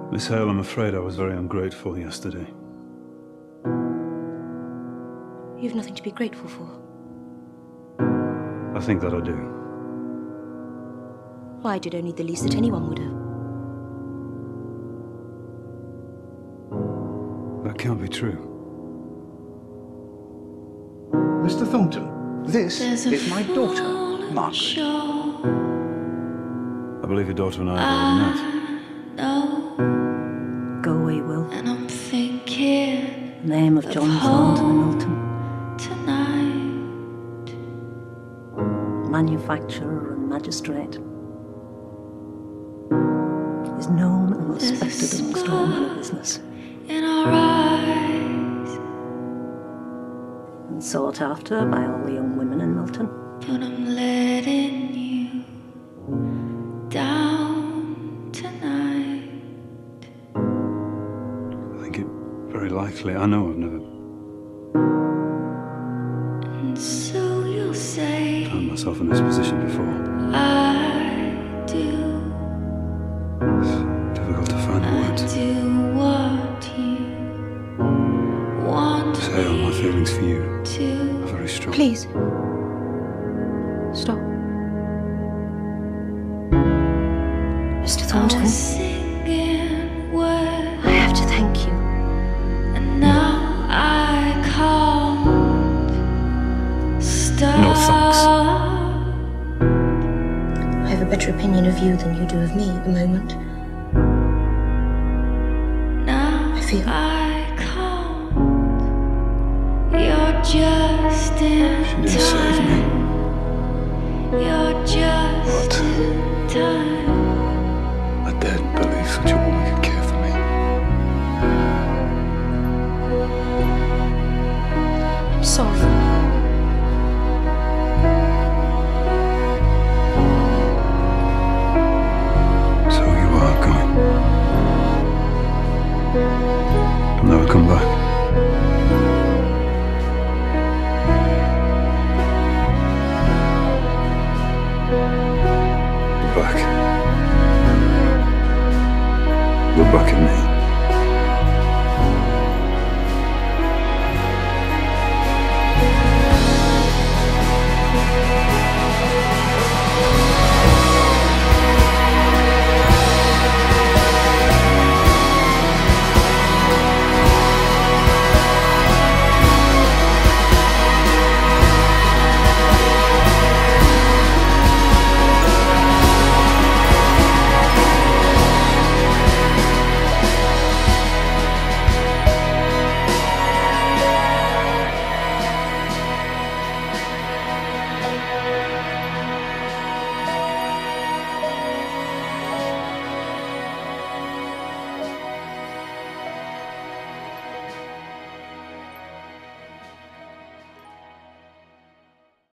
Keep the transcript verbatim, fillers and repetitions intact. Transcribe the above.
Miss Hale, I'm afraid I was very ungrateful yesterday. You've nothing to be grateful for. I think that I do. Well, I did only the least that anyone would have. That can't be true. Mister Thornton, this is my daughter, Margaret. I believe your daughter and I have already met. Go away, Will. And I'm thinking Name of John Thornton and Milton. Tonight. Manufacturer and magistrate. Is known and respected amongst all men of business. In our eyes. And sought after by all the young women in Milton. But I'm letting you down tonight. I think it very likely. I know I've never And so you'll say found myself in this position before. I do. It's difficult to find the I words. do what you want Miss Hale, my feelings for you to. are very strong. Please. Stop. Mister I Thornton, was singing words, I have to thank you. and now I can't stop. No thanks. I have a better opinion of you than you do of me at the moment. Now I feel- I can't. You're just in She didn't save me. time. You're just What? in time. I daren't believe such a woman could care for me. I'm sorry. So you are going. You'll never come back. You're back. You're back in me.